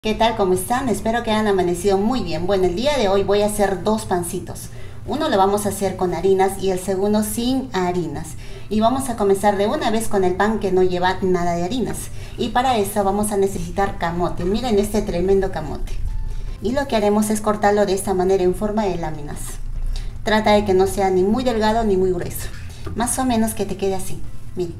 ¿Qué tal? ¿Cómo están? Espero que hayan amanecido muy bien. Bueno, el día de hoy voy a hacer dos pancitos. Uno lo vamos a hacer con harinas y el segundo sin harinas. Y vamos a comenzar de una vez con el pan que no lleva nada de harinas. Y para eso vamos a necesitar camote. Miren este tremendo camote. Y lo que haremos es cortarlo de esta manera en forma de láminas. Trata de que no sea ni muy delgado ni muy grueso. Más o menos que te quede así. Miren.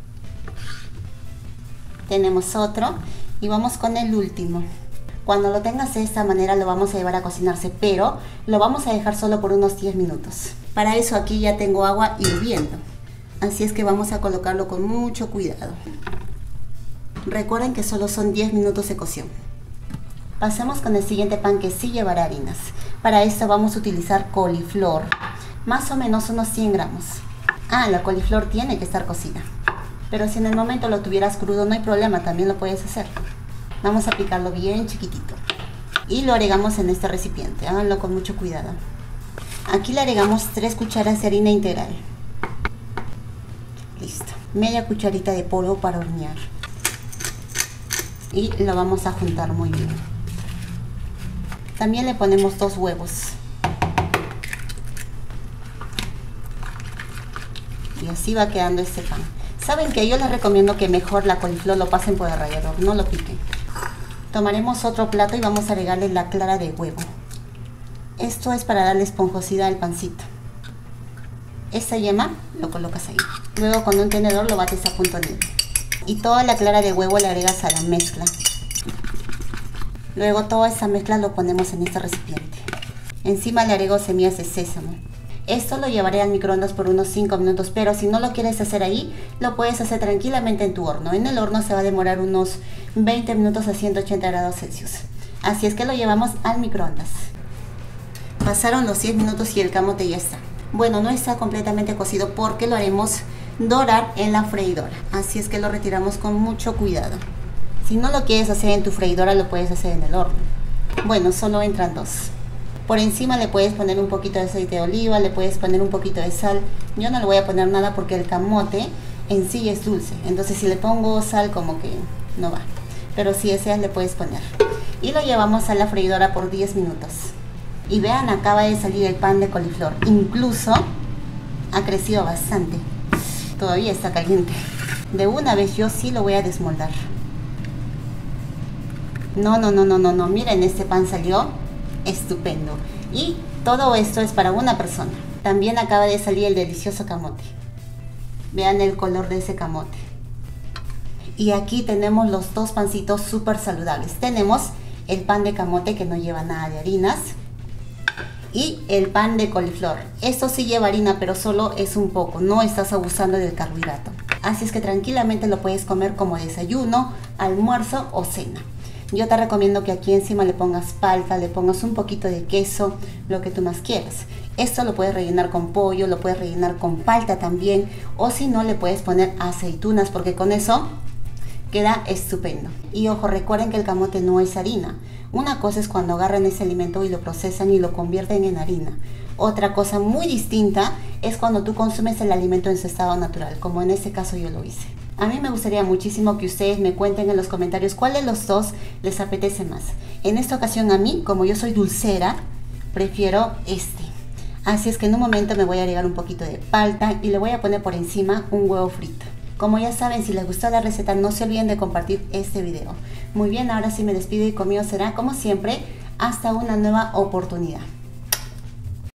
Tenemos otro. Y vamos con el último. Cuando lo tengas de esta manera lo vamos a llevar a cocinarse, pero lo vamos a dejar solo por unos 10 minutos. Para eso aquí ya tengo agua hirviendo. Así es que vamos a colocarlo con mucho cuidado. Recuerden que solo son 10 minutos de cocción. Pasemos con el siguiente pan que sí llevará harinas. Para esto vamos a utilizar coliflor. Más o menos unos 100 gramos. La coliflor tiene que estar cocida. Pero si en el momento lo tuvieras crudo no hay problema, también lo puedes hacer. Vamos a picarlo bien chiquitito. Y lo agregamos en este recipiente, háganlo con mucho cuidado. Aquí le agregamos 3 cucharas de harina integral. Listo. Media cucharita de polvo para hornear. Y lo vamos a juntar muy bien. También le ponemos 2 huevos. Y así va quedando este pan. Saben que yo les recomiendo que mejor la coliflor lo pasen por el rallador, no lo piquen. Tomaremos otro plato y vamos a agregarle la clara de huevo. Esto es para darle esponjosidad al pancito. Esta yema lo colocas ahí. Luego con un tenedor lo bates a punto negro. Y toda la clara de huevo la agregas a la mezcla. Luego toda esa mezcla lo ponemos en este recipiente. Encima le agrego semillas de sésamo. Esto lo llevaré al microondas por unos 5 minutos, pero si no lo quieres hacer ahí, lo puedes hacer tranquilamente en tu horno. En el horno se va a demorar unos 20 minutos a 180 grados Celsius. Así es que lo llevamos al microondas. Pasaron los 10 minutos y el camote ya está. Bueno, no está completamente cocido porque lo haremos dorar en la freidora. Así es que lo retiramos con mucho cuidado. Si no lo quieres hacer en tu freidora, lo puedes hacer en el horno. Bueno, solo entran 2. Por encima le puedes poner un poquito de aceite de oliva, le puedes poner un poquito de sal. Yo no le voy a poner nada porque el camote en sí es dulce. Entonces si le pongo sal como que no va. Pero si deseas le puedes poner. Y lo llevamos a la freidora por 10 minutos. Y vean, acaba de salir el pan de coliflor. Incluso ha crecido bastante. Todavía está caliente. De una vez yo sí lo voy a desmoldar. No. Miren, este pan salió estupendo. Y todo esto es para una persona. También acaba de salir el delicioso camote. Vean el color de ese camote. Y aquí tenemos los 2 pancitos súper saludables. Tenemos el pan de camote que no lleva nada de harinas. Y el pan de coliflor. Esto sí lleva harina, pero solo es un poco. No estás abusando del carbohidrato. Así es que tranquilamente lo puedes comer como desayuno, almuerzo o cena. Yo te recomiendo que aquí encima le pongas palta, le pongas un poquito de queso, lo que tú más quieras. Esto lo puedes rellenar con pollo, lo puedes rellenar con palta también, o si no le puedes poner aceitunas porque con eso queda estupendo. Y ojo, recuerden que el camote no es harina. Una cosa es cuando agarran ese alimento y lo procesan y lo convierten en harina. Otra cosa muy distinta es cuando tú consumes el alimento en su estado natural, como en este caso yo lo hice. A mí me gustaría muchísimo que ustedes me cuenten en los comentarios cuál de los 2 les apetece más. En esta ocasión a mí, como yo soy dulcera, prefiero este. Así es que en un momento me voy a agregar un poquito de palta y le voy a poner por encima un huevo frito. Como ya saben, si les gustó la receta, no se olviden de compartir este video. Muy bien, ahora sí me despido y conmigo será, como siempre, hasta una nueva oportunidad.